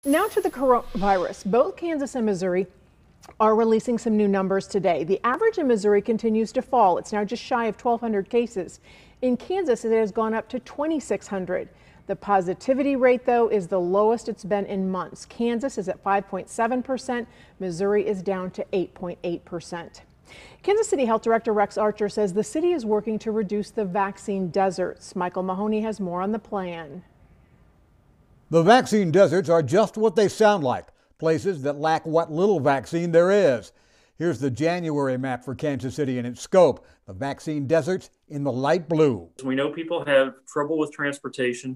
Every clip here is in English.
Now to the coronavirus. Both Kansas and Missouri are releasing some new numbers today. The average in Missouri continues to fall. It's now just shy of 1,200 cases. In Kansas, it has gone up to 2,600. The positivity rate, though, is the lowest it's been in months. Kansas is at 5.7%. Missouri is down to 8.8%. Kansas City Health Director Rex Archer says the city is working to reduce the vaccine deserts. Michael Mahoney has more on the plan. The vaccine deserts are just what they sound like, places that lack what little vaccine there is. Here's the January map for Kansas City and its scope. The vaccine deserts in the light blue. We know people have trouble with transportation.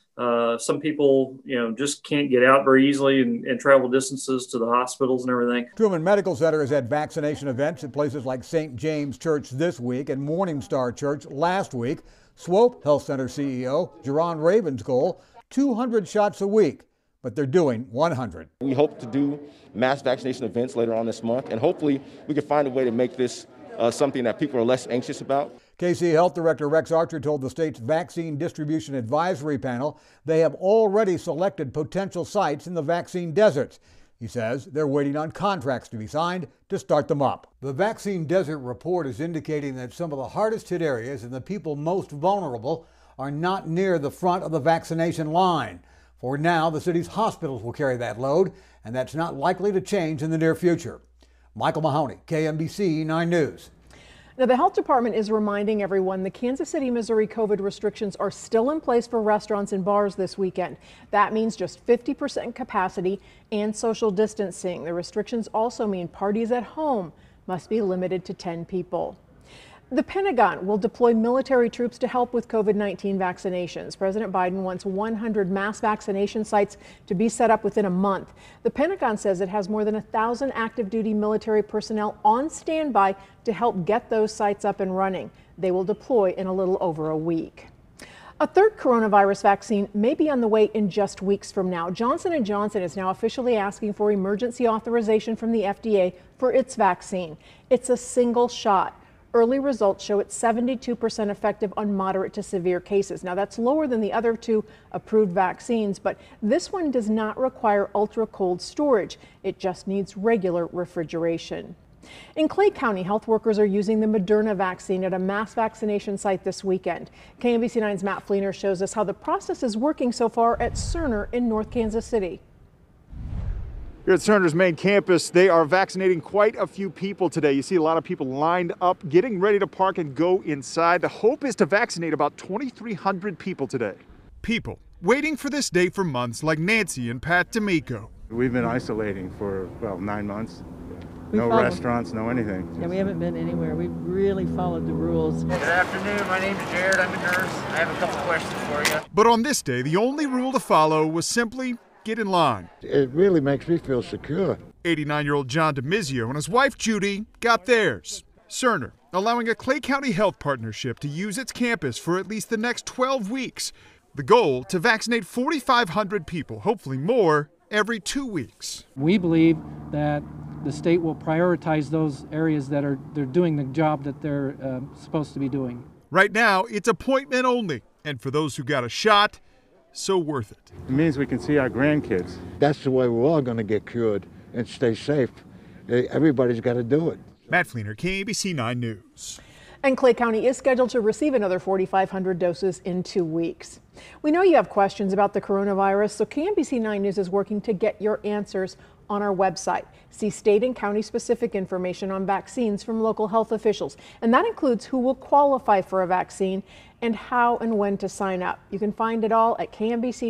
Some people, just can't get out very easily and travel distances to the hospitals and everything. Truman Medical Center has had vaccination events at places like St. James Church this week and Morning Star Church last week. Swope Health Center CEO Jerron Ravenscoll, 200 shots a week, but they're doing 100. We hope to do mass vaccination events later on this month, and hopefully we can find a way to make this something that people are less anxious about. KC Health Director Rex Archer told the state's Vaccine Distribution Advisory Panel they have already selected potential sites in the vaccine deserts. He says they're waiting on contracts to be signed to start them up. The Vaccine Desert Report is indicating that some of the hardest hit areas and the people most vulnerable are not near the front of the vaccination line. For now, the city's hospitals will carry that load, and that's not likely to change in the near future. Michael Mahoney, KMBC 9 News. Now, the health department is reminding everyone the Kansas City, Missouri COVID restrictions are still in place for restaurants and bars this weekend. That means just 50% capacity and social distancing. The restrictions also mean parties at home must be limited to 10 people. The Pentagon will deploy military troops to help with COVID-19 vaccinations. President Biden wants 100 mass vaccination sites to be set up within a month. The Pentagon says it has more than 1,000 active duty military personnel on standby to help get those sites up and running. They will deploy in a little over a week. A third coronavirus vaccine may be on the way in just weeks from now. Johnson & Johnson is now officially asking for emergency authorization from the FDA for its vaccine. It's a single shot. Early results show it's 72% effective on moderate to severe cases. Now, that's lower than the other two approved vaccines, but this one does not require ultra cold storage. It just needs regular refrigeration. In Clay County, health workers are using the Moderna vaccine at a mass vaccination site this weekend. KMBC 9's Matt Fleener shows us how the process is working so far at Cerner in North Kansas City. Here at Cerner's main campus, they are vaccinating quite a few people today. You see a lot of people lined up, getting ready to park and go inside. The hope is to vaccinate about 2,300 people today. People waiting for this day for months, like Nancy and Pat D'Amico. We've been isolating for, 9 months. No restaurants, no anything. Yeah, we haven't been anywhere. We've really followed the rules. Good afternoon. My name is Jared. I'm a nurse. I have a couple questions for you. But on this day, the only rule to follow was simply get in line. It really makes me feel secure. 89-year-old John DeMizio and his wife Judy got theirs. Cerner allowing a Clay County health partnership to use its campus for at least the next 12 weeks. The goal to vaccinate 4,500 people, hopefully more, every 2 weeks. We believe that the state will prioritize those areas that they're doing the job that they're supposed to be doing. Right now, it's appointment only, and for those who got a shot, so worth it. It means we can see our grandkids. That's the way we're all going to get cured and stay safe. Everybody's got to do it. Matt Fleener, KABC 9 News. And Clay County is scheduled to receive another 4,500 doses in 2 weeks. We know you have questions about the coronavirus, so KMBC 9 News is working to get your answers on our website. See state and county specific information on vaccines from local health officials, and that includes who will qualify for a vaccine and how and when to sign up. You can find it all at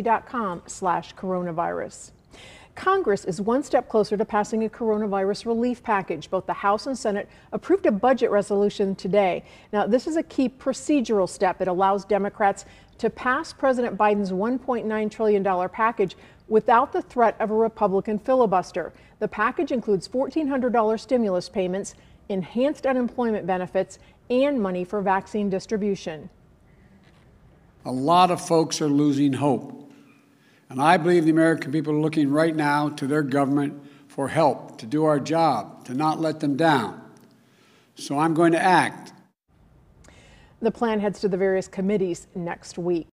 kmbc.com/coronavirus. Congress is one step closer to passing a coronavirus relief package. Both the House and Senate approved a budget resolution today. Now, this is a key procedural step. It allows Democrats to pass President Biden's $1.9 trillion package without the threat of a Republican filibuster. The package includes $1,400 stimulus payments, enhanced unemployment benefits, and money for vaccine distribution. A lot of folks are losing hope. And I believe the American people are looking right now to their government for help, to do our job, to not let them down. So I'm going to act. The plan heads to the various committees next week.